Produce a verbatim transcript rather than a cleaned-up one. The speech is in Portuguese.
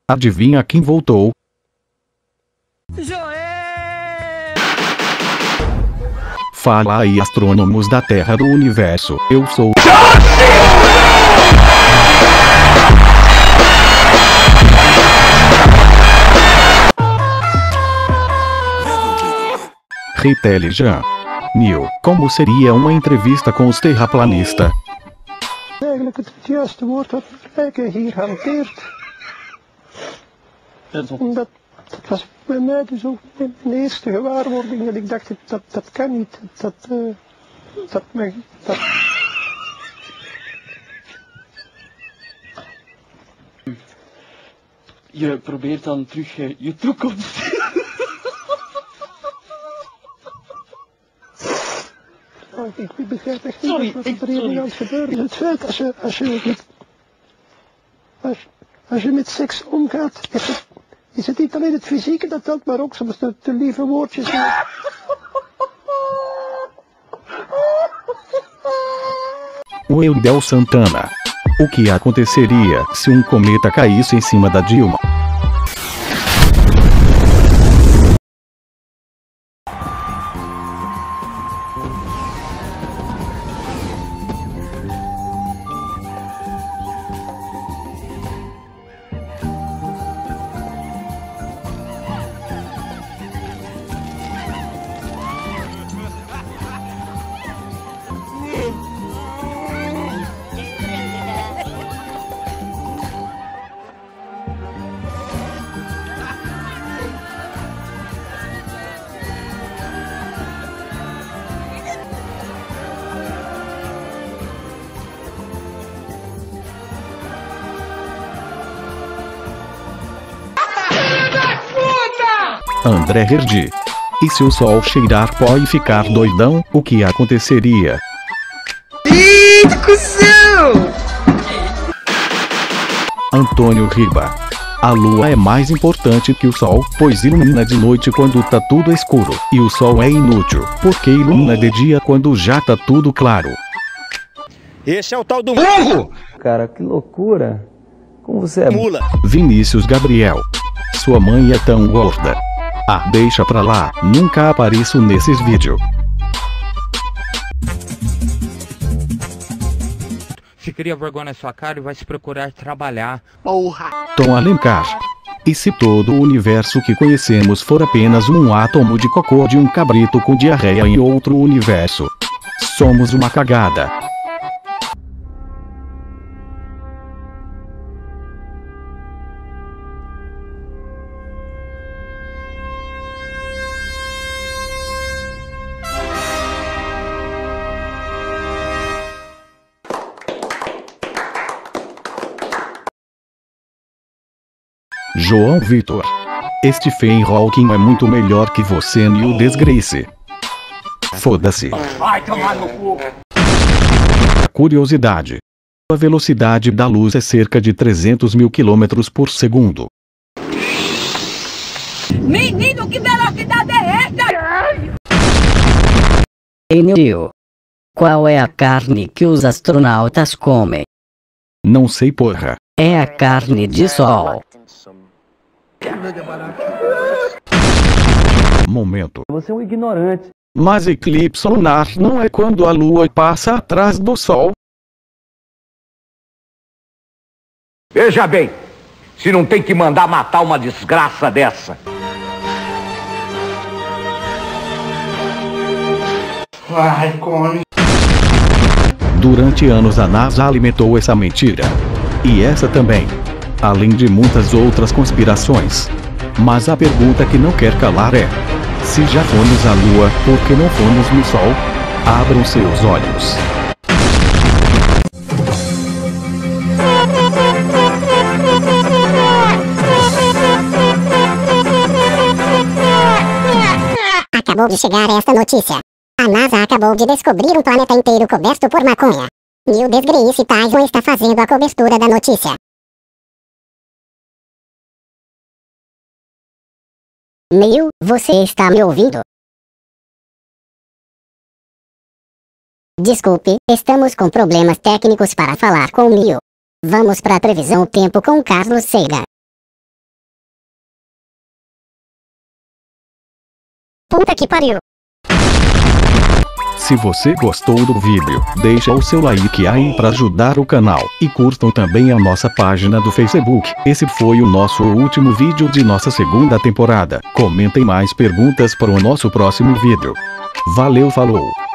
Adivinha quem voltou? Joel! Fala aí, astrônomos da Terra do Universo. Eu sou Intelligent. Neil, como seria uma entrevista com os terraplanistas? Eigenlijk het juiste woord wat Rijke hier hanteert. Omdat, dat was bij mij dus ook mijn eerste gewaarwording. En ik dacht, dat, dat kan niet. Dat, uh, dat, mag, dat... Je probeert dan terug uh, je toekomst. Oh, ik begrijp echt niet Sorry, wat ik- er hier sorry. aan het gebeuren is. Het feit als je, als je, met, als, als je met seks omgaat, is het, is het niet alleen het fysieke dat telt, maar ook soms de, de lieve woordjes. O Eudel Santana. O que aconteceria se um cometa caísse em cima da Dilma? André Herdi. E se o sol cheirar pó e ficar doidão, o que aconteceria? Eita, cuzão! Antônio Riba. A lua é mais importante que o sol, pois ilumina de noite quando tá tudo escuro, e o sol é inútil, porque ilumina de dia quando já tá tudo claro. Esse é o tal do burro! Cara, que loucura. Como você é Mula! Vinícius Gabriel. Sua mãe é tão gorda. Ah, deixa pra lá, nunca apareço nesses vídeos. Se cria vergonha na sua cara e vai se procurar trabalhar. Tom Alencar. E se todo o universo que conhecemos for apenas um átomo de cocô de um cabrito com diarreia em outro universo? Somos uma cagada. João Vitor. Stephen Hawking é muito melhor que você, Neil Desgrace. Foda-se. Vai tomar no cu! Curiosidade. A velocidade da luz é cerca de trezentos mil quilômetros por segundo. Menino, que velocidade é essa? Ei, Neil. Qual é a carne que os astronautas comem? Não sei, porra. É a carne de sol. Momento. Você é um ignorante. Mas eclipse lunar não é quando a lua passa atrás do sol? Veja bem, se não tem que mandar matar uma desgraça dessa. Vai, come! Durante anos a NASA alimentou essa mentira. E essa também. Além de muitas outras conspirações. Mas a pergunta que não quer calar é: se já fomos à Lua, por que não fomos no Sol? Abram seus olhos. Acabou de chegar esta notícia. A NASA acabou de descobrir um planeta inteiro coberto por maconha. Neil Desgrace Tyson está fazendo a cobertura da notícia. Neil, você está me ouvindo? Desculpe, estamos com problemas técnicos para falar com o Neil. Vamos para a previsão tempo com Carlos Seira. Puta que pariu. Se você gostou do vídeo, deixa o seu like aí para ajudar o canal. E curtam também a nossa página do Facebook. Esse foi o nosso último vídeo de nossa segunda temporada. Comentem mais perguntas para o nosso próximo vídeo. Valeu, falou!